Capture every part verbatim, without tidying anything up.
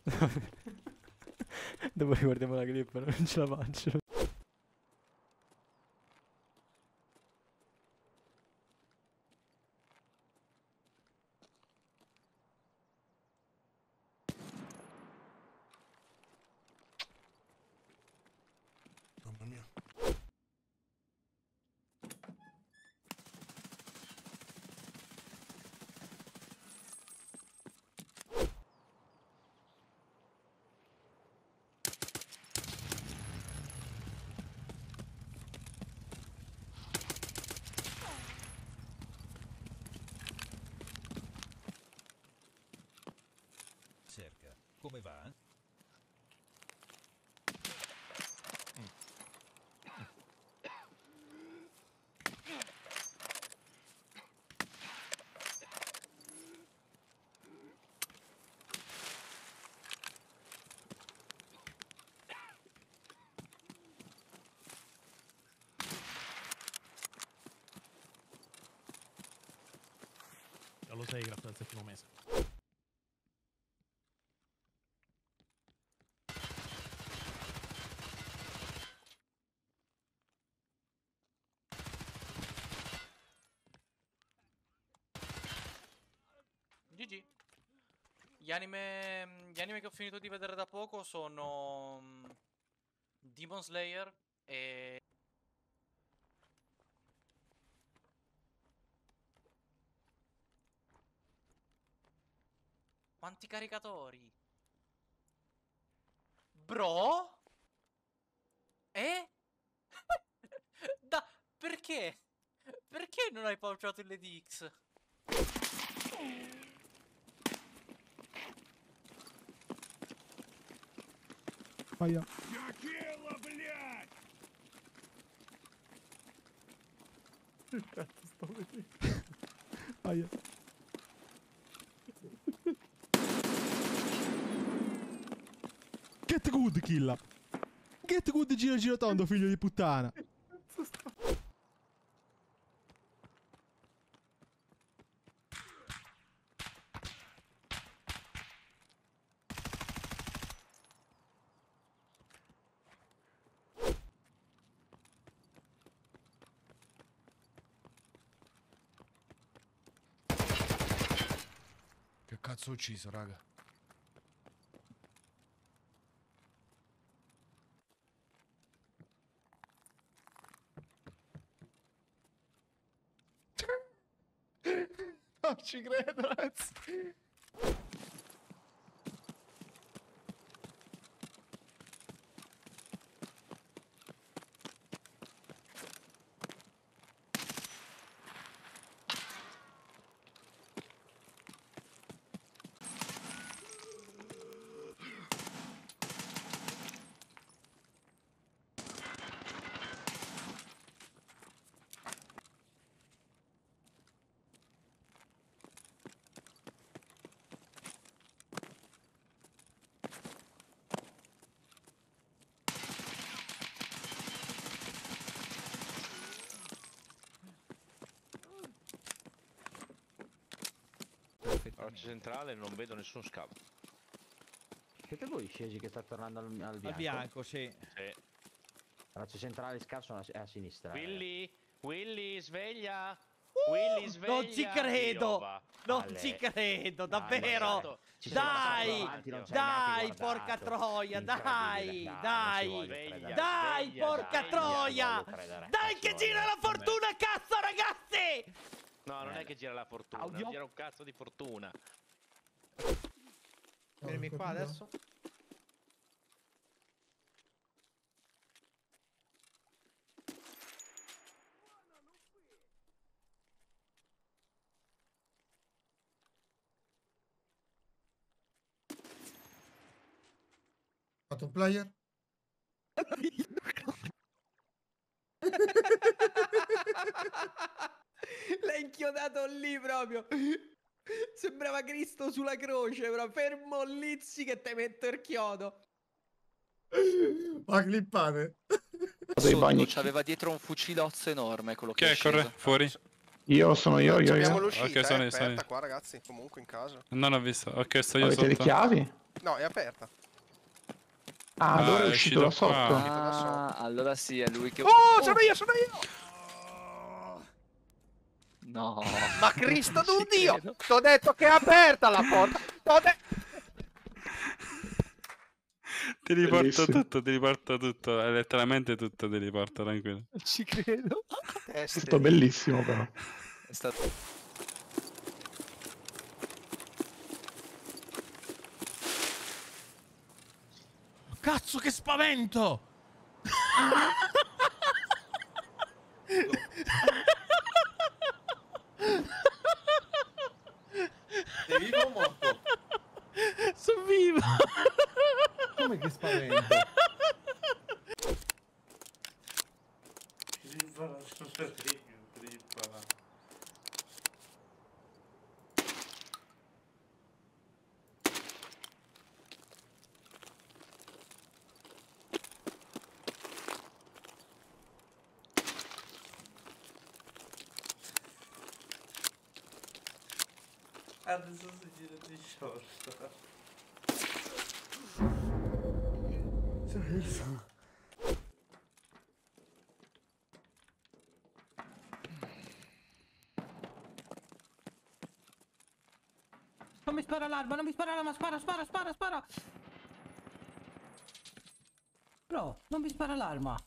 Dopo riguardiamo la clip, non ce la faccio. Mamma mia. Cerca. Come va? Lo sei grazie al settimo mese. G G. Gli anime, gli anime che ho finito di vedere da poco sono um, Demon Slayer e... Quanti caricatori? Bro? Eh? Da... Perché? Perché non hai pauciato il D X? Aia. Che cazzo sto vedendo? Aia. Get good, killa. Get good, gira gira tondo, figlio di puttana. Che cazzo ho ucciso, raga? Non ci credo, ragazzi. Roccia centrale, non vedo nessun scavo. Siete voi scesi che sta tornando al, al bianco? Al bianco, sì. Sì. Roccia centrale scarso è a sinistra. Willy, Willy, sveglia! Uh, Willy, sveglia! non ci credo! Piova. Non Ale. ci credo, Dai, davvero! ci sei passato Dai! davanti, non ci hai Dai, neanche porca guardato. troia, dai! Incredibile. Dai! non ci voglio Sveglia, credere. Dai, sveglia, porca dai, troia! non voglio credere, Dai non ci che voglio gira la credere. fortuna, cazzo, ragazzi! No, non è che gira la fortuna, Audio? gira un cazzo di fortuna. Vieni qua adesso. Fatto un player? L'hai inchiodato lì proprio. Sembrava Cristo sulla croce, però fermo lì sì che te metto il chiodo. Ma clippate. Sotto c'aveva dietro un fucilozzo enorme, quello che, Che è è, corre, sceso. fuori. Io sono io, io, Abbiamo io. l'uscita, Ok, sono eh, io, sono aperta io. qua ragazzi, comunque in casa. Non ho visto, ok, sto io Avete sotto. le chiavi? No, è aperta. Ah, allora è uscito da sotto. Ah, allora sì, è lui che... Oh, sono io, sono io! No. Ma Cristo non d'un ci Dio! credo. T'ho detto che è aperta la porta! T'ho detto... Ti riporto Bellissimo. tutto, ti riporto tutto. È letteralmente tutto, ti riporto, tranquillo. Non ci credo. È stato bellissimo però. È stato... Cazzo, che spavento! Sei vivo o morto? Sono vivo! Come che spavento? Adesso si gira di short. Non mi spara l'arma, non mi spara l'arma, spara, spara, spara, spara! Bro, non mi spara l'arma!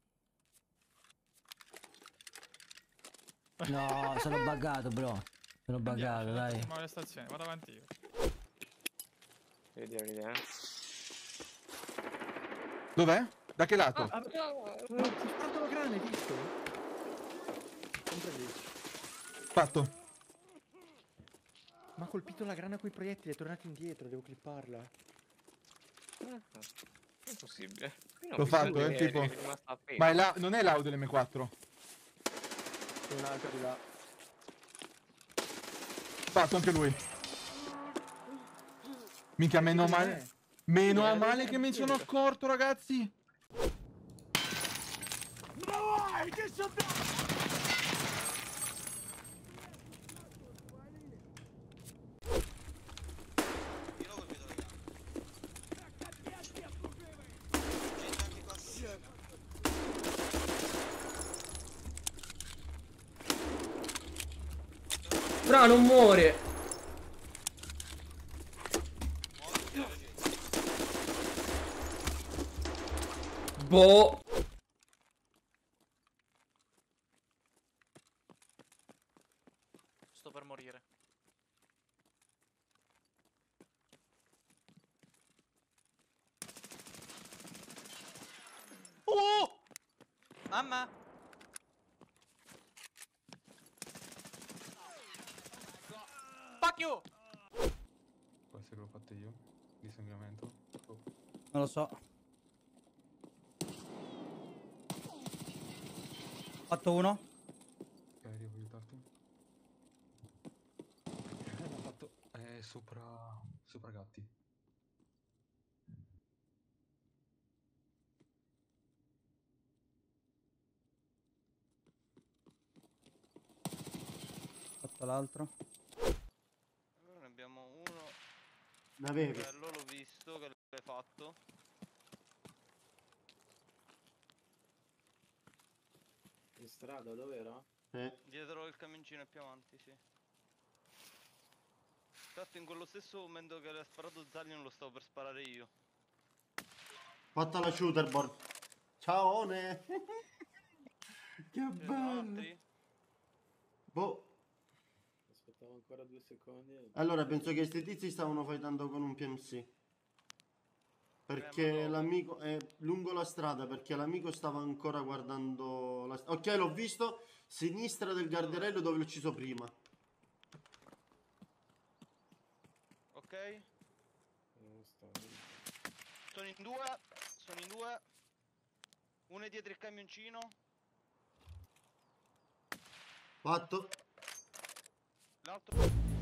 No, sono buggato, bro. Sono buggato, dai. Ma le stazioni, vado avanti io. Vediamo, vediamo. Dov'è? Da che lato? Ah, ti ho fatto la grana, hai visto? Sempre lì. Fatto. Ma ha colpito la grana coi proiettili, è tornato indietro, devo clipparla. Non è possibile. L'ho fatto, eh, tipo. Ma è la... non è l'audio dell'emme quattro. C'è un altro di là. Fatto anche lui. Minchia, meno male. Meno male che me ne sono accorto, ragazzi. Bro, non muore! Boh! Sto per morire. Oh! Mamma! Fuck you! Può essere che l'ho fatto io? Di sangramento? Oh. Non lo so. Fatto uno. Ok, arrivo a aiutarti. Eh, l'ho fatto... È sopra... sopra gatti. Fatto l'altro. Allora ne abbiamo uno. L'avevi. Bello, l'ho visto che l'hai fatto. In strada, dov'era? Eh. Dietro il camioncino e più avanti, sì. Infatti in quello stesso momento che l'ha sparato Zagli non lo stavo per sparare io. Fatta la shooterboard. Ciao ne. Che Ce ne sono bello. altri? Boh. Aspettavo ancora due secondi. E... Allora penso che questi tizi stavano fightando con un P M C. Perché Eh, ma no. l'amico è lungo la strada, perché l'amico stava ancora guardando la... Ok, l'ho visto, sinistra del garderello dove l'ho ucciso prima. Ok? Sono in due, sono in due. Uno è dietro il camioncino. Fatto. L'altro...